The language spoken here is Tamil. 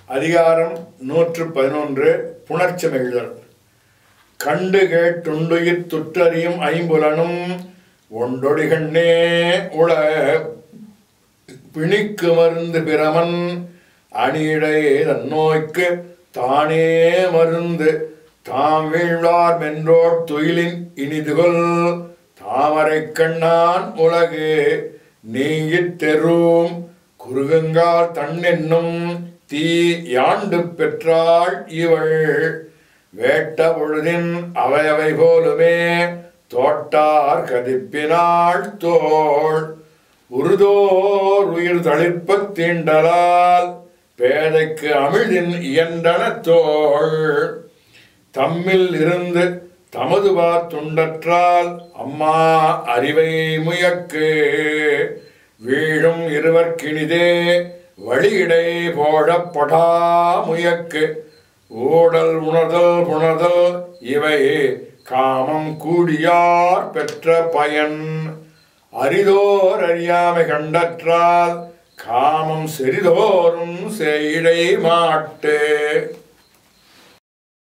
அதிகாரம் 111 புணர்ச்சிமெய்தல். கண்டு கேட்டுண்டுயிர் துற்றறியும் ஐம்புலனும் ஒண்டொடிகண்ணே உள பிணிக்கு மருந்து பிரமன் அணியிடை தன்னோய்க்கு தானே மருந்து தாம் வீழ்வார் மென்றோர் துயிலின் இனிதுகொல் தாமரை கண்ணான் உலகு நீங்கித் தெரும் குறுகுங்கால் தன்னென்னும் தீ யாண்டு பெற்றாள் இவள் வேட்ட பொழுதின் அவையவை போலுமே தோட்டார் கதிப்பினாள் தோள் உருதோர் உயிர் தளிர்ப்பத் தீண்டலால் பேதைக்கு அமிழ்தின் இயன்றன தோள் தம்மில் இருந்து தமதுவார் துண்டற்றால் அம்மா அறிவை முயக்கு வீழும் இருவர்க்கினிதே வழியிடை போழப்படா முயக்கு ஊடல் உணர்தல் புணர்தல் இவை காமம் கூடியார் பெற்ற பயன் அரிதோர் அறியாமை கண்டற்றால் காமம் செறிதோறும் செய்டை மாட்டு.